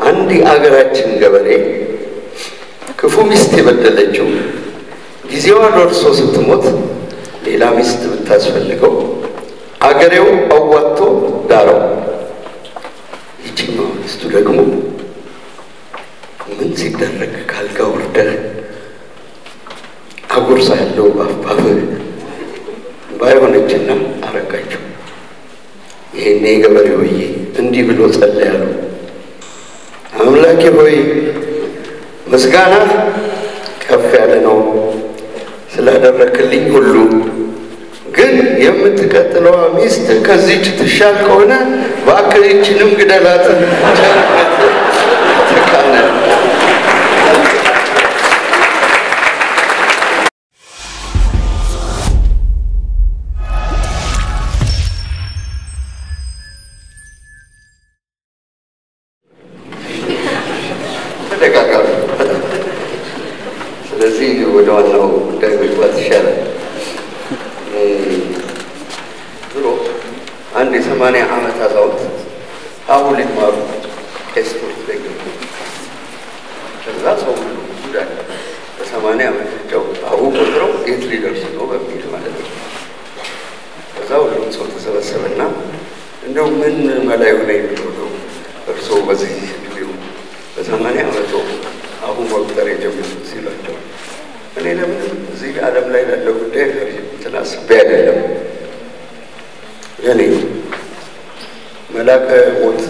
አንድ አገራችን ገበሬ ክፉ ሚስት የበደለችው ጊዜዋ ደርሶ ስትሞት ሌላ ሚስት ብታስፈልገው አገሬው አዋጥቶ ዳረው ይችኛው ሚስቱ ደግሞ ምን ሲደረግ ካልጋ ወርደህ አጉርሳ ያለው ባፋፍ ባይሆነችና አረጋቸው ይሄኔ ገበሬ ሆይ እንዲህ ብሎ ጸለያሉ አምላኬ ሆይ ምስጋና ከፍ ያለ ነው ስላደረክልኝ ሁሉ ግን የምትቀጥለው ሚስት ከዚህች ትሻል ከሆነ ባክህችንም ግደላት ተካነ ስለዚህ ወደ ዋናው ጉዳይ መግባት ይሻላል አንድ 80 ዓመት አዛውንት አሁን ሊማሩ ኤክስፖርት ላይ ከዛ ሰው ጉዳይ በ80 ዓመታቸው አሁን ቆጥረው የት ሊደርሱ ነው በሚል ማለት ነው ከዛ ሁሉም ሰው ተሰበሰበና እንደው ምን መላይ ሆነ ይብለው እርሶ በዚህ ቪዲዮ በ80 ዓመቱ አሁን ወቅታዊ የጀመሩት ሲላቸው እኔ ለምን እዚህ ዓለም ላይ ያለው ጉዳይ ተናስቤ አይደለም ያኔ መላከ ሞት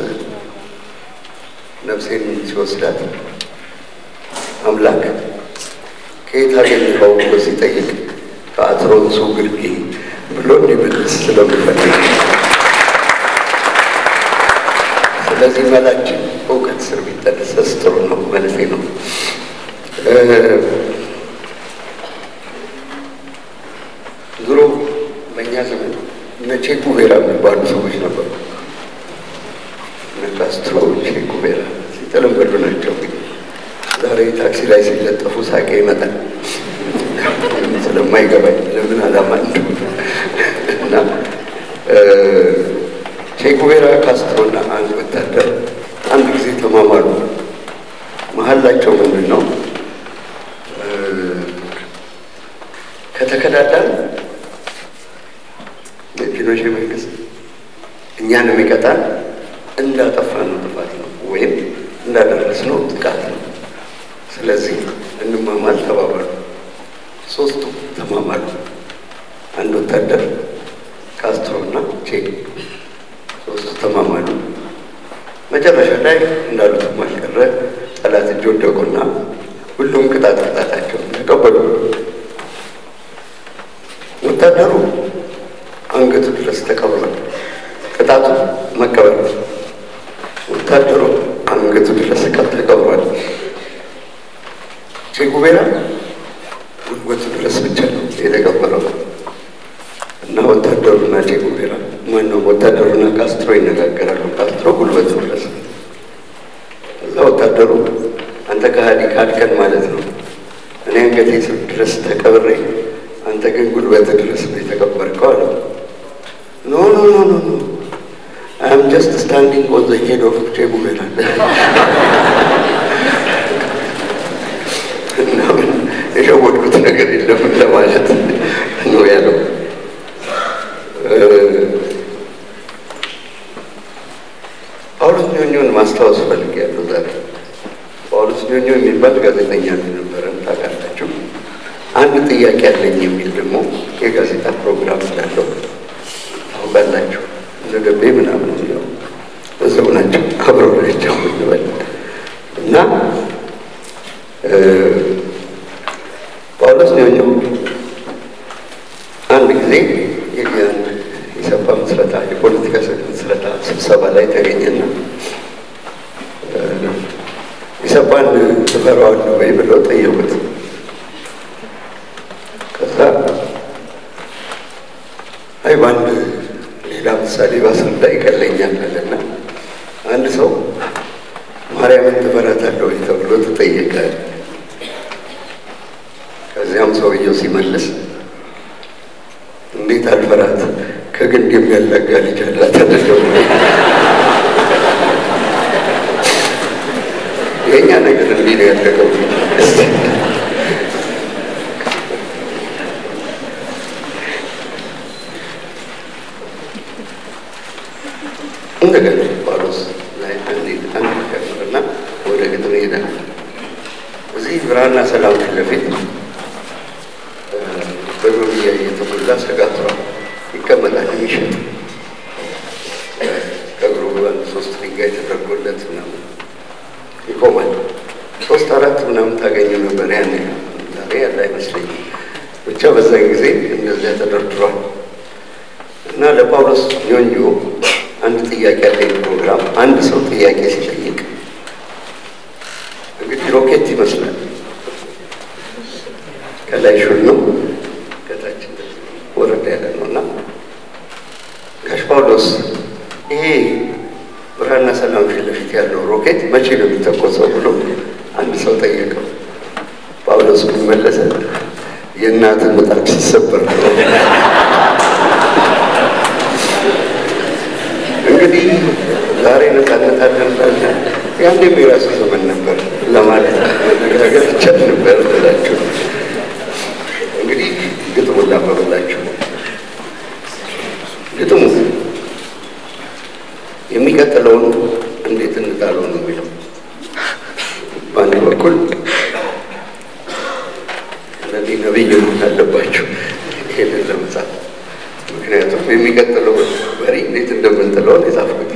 ነፍሴን ሲወስዳት አምላክ ከየት አገኘኸው ብሎ ሲጠይቅ ከአትሮንሱ ግርጌ ብሎ እንዲመልስ ስለምፈልግ ስለዚህ መላችን እውቀት ስር ቢጠነሰስ ጥሩ ነው ማለቴ ነው ድሮ በእኛ ዘመን ነቼ ኩቤራ የሚባሉ ሰዎች ነበሩ ነካስትሮ ኩቤራ ሲተለመዱ ናቸው ዛሬ ታክሲ ላይ ሲለጠፉ ሳቄ ይመጣል ስለማይገባኝ ለምን አላማ እና ቼኩቤራ ካስትሮና አንድ ወታደር አንድ ጊዜ ተማማሉ መሐላቸው ምንድነው ከተከዳዳን የፒኖሼ መንግስት እኛን የሚቀጣን እንዳጠፋነው ጥፋት ነው ወይም እንዳደረስነው ጥቃት ነው ስለዚህ እንማማል ተባባሉ ሶስቱ ተማማሉ አንድ ወታደር ካስትሮና ቼ ሶስቱ ተማማሉ መጨረሻ ላይ እንዳሉት ማልቀረ ጠላት እጅ ወደቁና ሁሉም ቅጣታቸው ተቀበሉ ወታደሩ አንገቱ ድረስ ተቀበለ ቅጣቱ መቀበል ወታደሩ አንገቱ ድረስ ተቀበለ ቼኩቤራ ጉልበቱ ድረስ ብቻ ነው የተቀበለው እና ወታደሩና ቼኩቤራ ማነው ወታደሩና ካስትሮ ይነጋገራሉ ካስትሮ ጉልበቱ ድረስ እዛ ወታደሩ አንተ ከሃዲ ካድከን ማለት ነው እኔ አንገቴ ድረስ ተቀብሬ አንተ ግን ጉልበት ድረስ ነው የተቀበርከው አለ No. I am just standing on the head of Chebubera. Now, I what could I get in the market? No, yellow. All of Union must also get to that. All of Union in Balgazan and Takatachu. And the Academy will remove a Gazeta program that ባላችሁ ለገቤ ምናምን ነው እዛው ናቸው አብረው ናቸው እና ጳውሎስ ነው አንድ ጊዜ የሰፋ መስረታ የፖለቲካ መስረታ ስብሰባ ላይ ተገኘና የሰፋን ተፈራዋል ወይ ብሎ ጠየቁት ከዛ አይባን ለምሳሌ ባሰንዳ ይከለኛል አለና አንድ ሰው ማርያምን ትፈራታለህ ተብሎ ተጠየቀ ከዚያም ሰውየው ሲመልስ እንዴት አልፈራት ከግንድ የሚያላጋ ልጅ አላት ተደረገ የኛ ነገር እንዲህ ነው ያደረገው። እንደገና ጳውሎስ ላይ አንድ ከፍርና ወደ ግጥም ሄዳል። እዚህ ብርሃንና ሰላም ፊት ለፊት በዶልያ የተሞላ ሰጋትራ ይቀመጣል የሚሸጥ ከእግሩ በአንድ 3 ድንጋይ ተደርጎለት ምናምን ይቆማል። 3-4 ምናምን ታገኙ ነበር ያኔ። ዛሬ ያለ አይመስለኝም። ብቻ በዛን ጊዜ እንደዚያ ተደርድሯል። እና ለጳውሎስ ኞኞ አንድ ጥያቄ ያለኝ ፕሮግራም አንድ ሰው ጥያቄ ሲጠይቅ እንግዲህ ሮኬት ይመስላል። ከላይ ሹል ነው ከታች ወረዳ ያለ ነውና ጋሽ ጳውሎስ ይሄ ብርሃንና ሰላም ፊት ለፊት ያለው ሮኬት መቼ ነው የሚተኮሰው ብሎ አንድ ሰው ጠየቀው። ጳውሎስ ምን መለሰ? የእናትህ ምጣድ ሲሰበር ነው። እንግዲህ ዛሬ ነፃነት አለን ያንዴም የራሱ ዘመን ነበር ለማለት መነጋገር ይቻል ነበር ብላችሁ እንግዲህ ግጥሙን ላንብብላችሁ። ግጥሙ የሚቀጥለውን እንዴት እንጣለው ነው የሚለው። በአንድ በኩል ነብይ መሆን አለባችሁ ይሄንን ለመጻፍ። ምክንያቱም የሚቀጥለው ወሬ እንዴት እንደምንጥለው የጻፍኩት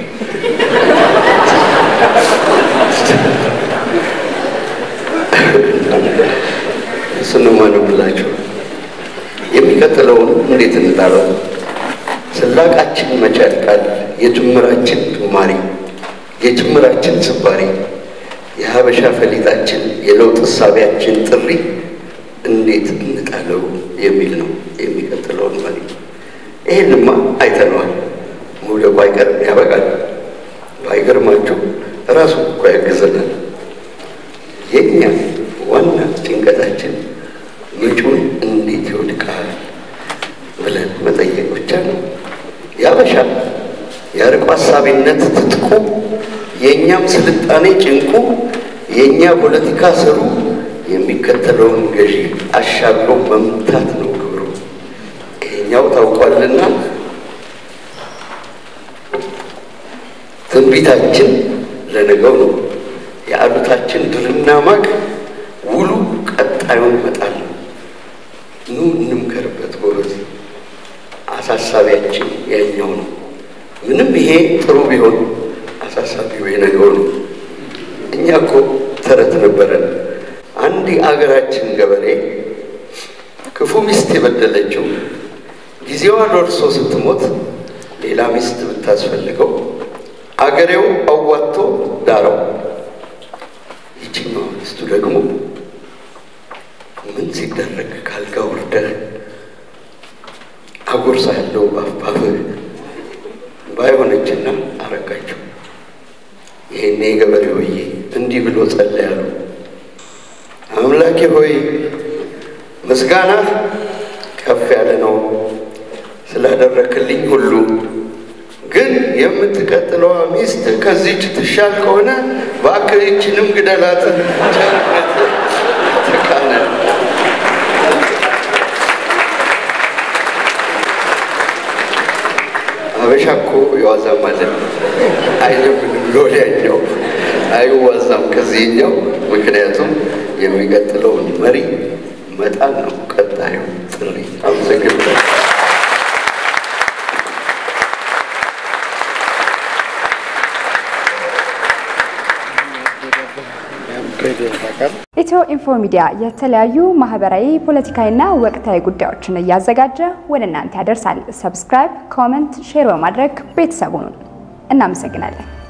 እሱን ማንብላችሁ። የሚቀጥለውን እንዴት እንጣለው? ስላቃችን መቻል ቃል የጅምራችን ጅማሬ የጅምራችን ስባሪ የሀበሻ ፈሊጣችን የለውጥ ሳቢያችን ጥሪ እንዴት እንጣለው የሚል ነው የሚቀጥለውን መሪ። ይሄንማ አይተነዋል። መውደቁ አይቀርም ያበቃል። ባይገርማችሁ ራሱ እኮ ያግዘናል። የኛ ዋና ጭንቀታችን መጪውን እንዴት ይወድቃል ብለን መጠየቅ ብቻ ነው። ያበሻ ያርቆ ሐሳቢነት ትጥቁ የኛም ስልጣኔ ጭንቁ የኛ ፖለቲካ ስሩ የሚከተለውን ገዢ አሻግሮ መምታት ነው ግብሩ። ይሄኛው ታውቋልና ትንቢታችን ለነገው ነው። የአሉታችን ድርና ማቅ ውሉ ቀጣዩን መጣል ነው። ኑ እንምከርበት ጎበዝ። አሳሳቢያችን ያኛው ነው። ምንም ይሄ ጥሩ ቢሆን አሳሳቢው የነገው ነው። እኛ እኮ ተረት ነበረን። አንድ አገራችን ገበሬ ክፉ ሚስት የበደለችው ጊዜዋ ደርሶ ስትሞት ሌላ ሚስት ብታስፈልገው አገሬው አዋጥቶ ዳረው። ይችኛው ሚስቱ ደግሞ ምን ሲደረግ ካልጋ ወርደህ አጉርሳ ያለው ባፍባፍህ ባይሆነችና አረጋቸው። ይሄኔ ገበሬ ሆይ እንዲህ ብሎ ጸለያሉ። አምላኬ ሆይ ምስጋና ከፍ ያለ ነው ስላደረክልኝ ሁሉ፣ ግን የምትቀጥለው ሚስት ከዚህች ትሻል ከሆነ ባክህችንም ግደላት። ቸርነት ተካነ። አበሻ እኮ የዋዛም ማለት አይደለም ሎሊያኛው አይዋዛም ከዚህኛው። ምክንያቱም የሚቀጥለውን መሪ መጣል ነው ቀጣዩ ጥሪ። አመሰግናለሁ። EthioInfo Media የተለያዩ ማህበራዊ ፖለቲካዊና ወቅታዊ ጉዳዮችን እያዘጋጀ ወደ እናንተ ያደርሳል። ሰብስክራይብ፣ ኮሜንት፣ ሼር በማድረግ ቤተሰቡን እናመሰግናለን።